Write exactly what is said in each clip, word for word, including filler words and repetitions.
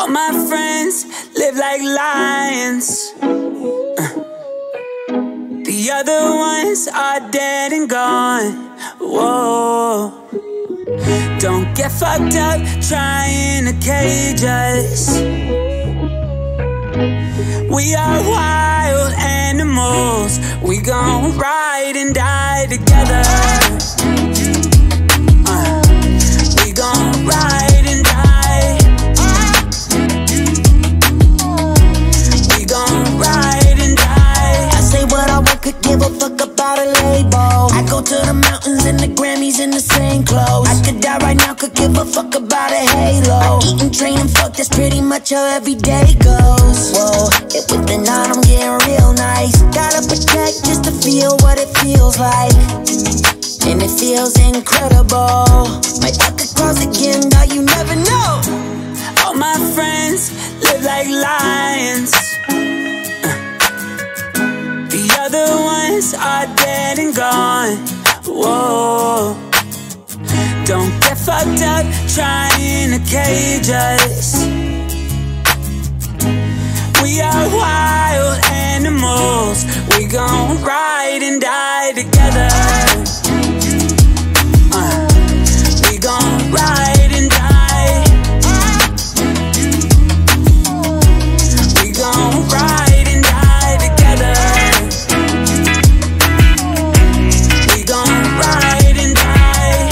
All my friends live like lions. uh. The other ones are dead and gone. Whoa. Don't get fucked up trying to cage us. We are wild animals. We gon' ride and die together. uh. We gon' ride and die. We gon' ride and die. I say what I want, could give a fuck about a label. I go to the mountains and the Grammys in the same clothes. I could die right now, could give a fuck about a halo. I eat and train and fuck, that's pretty much how every day goes. Whoa, if with the nine I'm getting real nice. Gotta protect just to feel what it feels like. And it feels incredible. Might fuck across again, now you never know. All my friends live like lions. The other ones are dead and gone. Whoa. Don't get fucked up trying to cage us. We are wild animals. We gon' ride and die together. uh, We gon' ride and die. We gon' ride and die together. We gon' ride and die.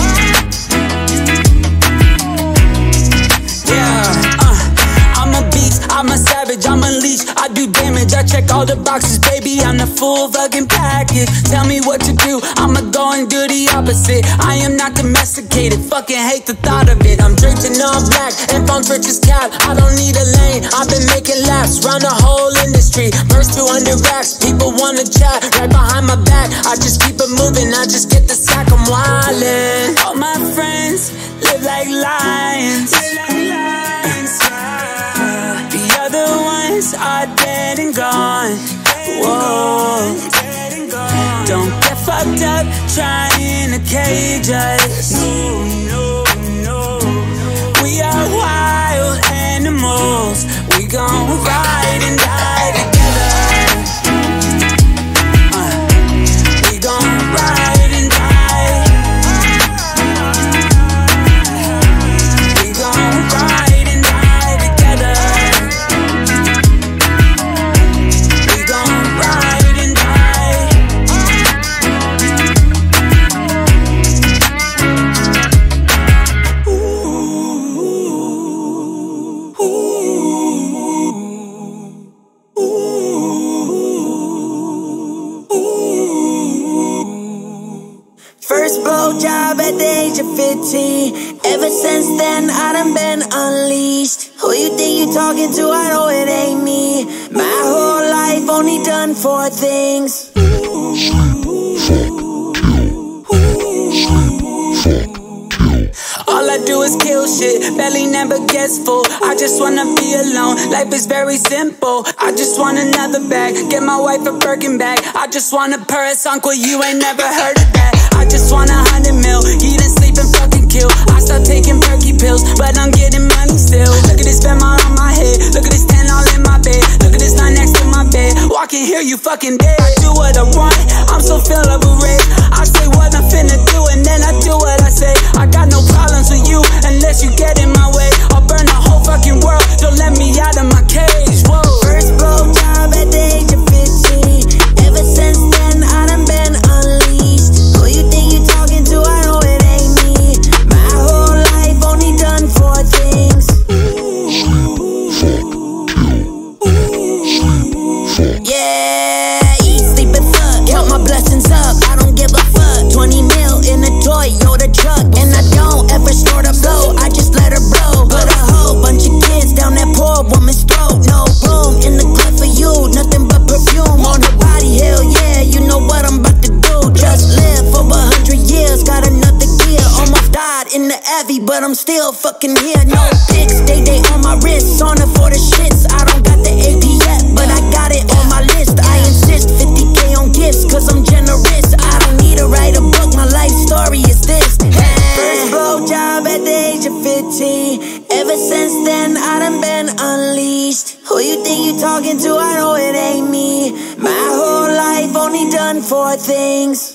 Yeah, uh, I'm a beast, I'm a savage, I'm unleashed. I do damage, I check all the boxes, baby, I'm the full fucking package. Tell me what to do, I'ma go and do the opposite. I am not domesticated, fucking hate the thought of it. I'm draped in all black, and phones rich as cap. I don't need a lane, I've been making laps round the whole industry. First two hundred racks, people wanna chat right behind my back. I just keep it moving, I just get the sack, I'm wildin'. All my friends live like lions. The other ones are dead and gone. Whoa. Don't get fucked up trying to cage us. We are wild animals. We gon' ride and die together. uh, We gon' ride and die. We gon' ride and die together. We gon' ride and die. First blowjob at the age of fifteen. Ever since then, I done been unleashed. Who you think you talking to? I know it ain't me. My whole life only done four things. All I do is kill shit, belly never gets full. I just wanna be alone, life is very simple. I just want another bag, get my wife a Birkin bag. I just want a Paris uncle, you ain't never heard of that. I just want a hundred mil, eat and sleep and fucking kill. I start taking perky pills, but I'm getting money still. Look at this Bama on my head, look at this ten all in my bed. Look at this nine next to my bed, walking here you fucking dead. I do what I want, I'm so filled up with rage. I say what I'm finna do and then I do what I say. I got no problems with you unless you get in my way. I'll burn the whole fucking world, don't let me out of my cage. Whoa. First blowjob at the age of fifteen. Ever since then, I done been unleashed. Who you think you talking to? I know it ain't me. My whole life only done four things. Yeah, eat, sleep and fuck. Count my blessings up, I don't give a fuck. Twenty mil in a Toyota truck, and I don't ever snort a blow, I just let her blow. Put a whole bunch of kids down that poor woman's throat. No room in the clip for you, nothing but perfume on her body. Hell yeah, you know what I'm about to do. Just live for a hundred years, got another gear. Almost died in the Abbey, but I'm still fucking here. No pics, they they on my wrists, on it for the shits. I don't got the A P yet, but I got it on my list. I insist fifty K on gifts, cause I'm generous. I don't need to write a book, my life story is this. First blowjob at the age of fifteen. Ever since then I done been unleashed. Who you think you talking to? I know it ain't me. My whole life only done four things.